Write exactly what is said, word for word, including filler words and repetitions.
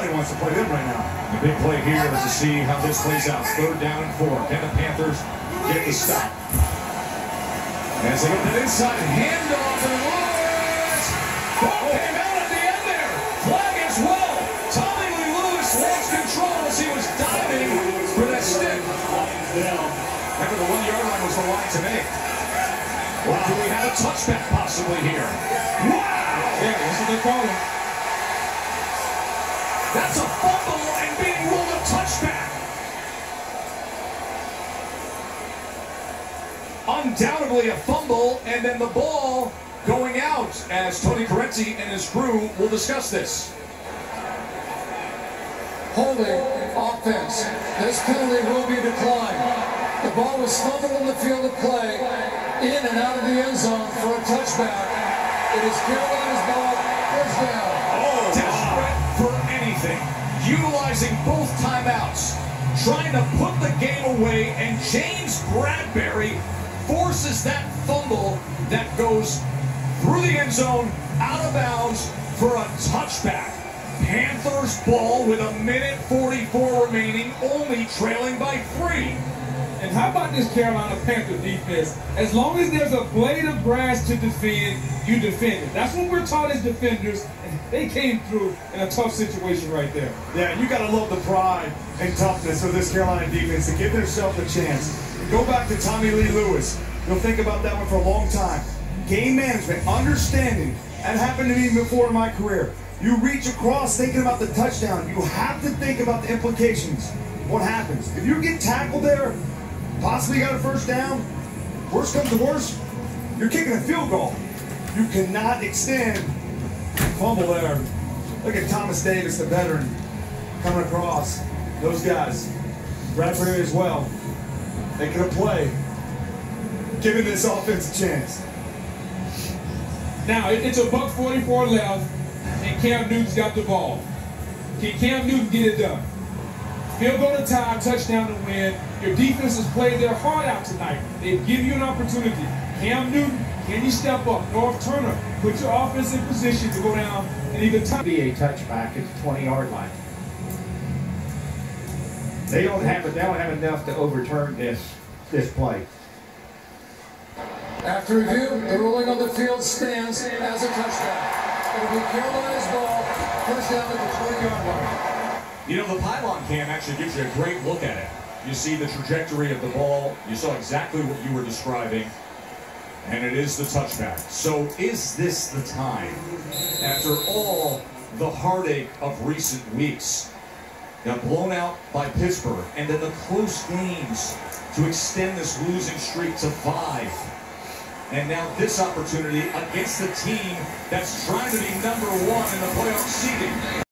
Nobody wants to play them right now. The big play here is to see how this plays out. Third down and four. Can the Panthers get the stop? As they get that inside handoff and Lewis. Ball came out at the end there. Flag as well. Tommy Lee Lewis lost control as he was diving for that stick. Remember, the one-yard line was the line to make. Wow. Do we have a touchback possibly here? Wow! Yeah, that's what they call it. That's a fumble and being ruled a touchback. Undoubtedly a fumble, and then the ball going out as Tony Correnti and his crew will discuss this. Holding offense. This penalty will be declined. The ball was fumbled on the field of play, in and out of the end zone for a touchback. It is Carolina's ball, first down. Oh, desperate for anything, utilizing both timeouts, trying to put the game away, and James Bradberry forces that fumble that goes through the end zone, out of bounds for a touchback. Panthers ball with a minute forty-four remaining, only trailing by three. And how about this Carolina Panther defense? As long as there's a blade of grass to defend, you defend it. That's what we're taught as defenders, and they came through in a tough situation right there. Yeah, you got to love the pride and toughness of this Carolina defense to give themselves a chance. Go back to Tommy Lee Lewis. You'll think about that one for a long time. Game management, understanding. That happened to me before in my career. You reach across thinking about the touchdown. You have to think about the implications. What happens? If you get tackled there, possibly got a first down, worst comes to worst, you're kicking a field goal. You cannot extend fumble there. Look at Thomas Davis, the veteran, coming across. Those guys, Bradbury as well. They could have played, giving this offense a chance. Now, it's a buck forty-four left, and Cam Newton's got the ball. Can Cam Newton get it done? Field goal to tie, touchdown to win. Your defense has played their heart out tonight. They give you an opportunity. Cam Newton, can you step up? North Turner, put your offense in position to go down and either tie. Be a touchback at the twenty-yard line. They don't have it. They don't have enough to overturn this this play. After review, the ruling on the field stands as a touchdown. It'll be Carolina's ball, first down at the twenty-yard line. You know, the pylon cam actually gives you a great look at it. You see the trajectory of the ball. You saw exactly what you were describing. And it is the touchback. So is this the time, after all the heartache of recent weeks, got blown out by Pittsburgh, and then the close games to extend this losing streak to five? And now this opportunity against the team that's trying to be number one in the playoff seeding.